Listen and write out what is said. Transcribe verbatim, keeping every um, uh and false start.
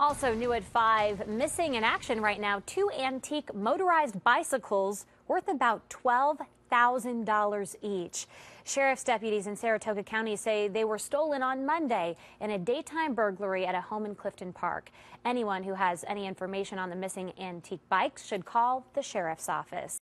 Also new at five, missing in action right now, two antique motorized bicycles worth about twelve thousand dollars each. Sheriff's deputies in Saratoga County say they were stolen on Monday in a daytime burglary at a home in Clifton Park. Anyone who has any information on the missing antique bikes should call the sheriff's office.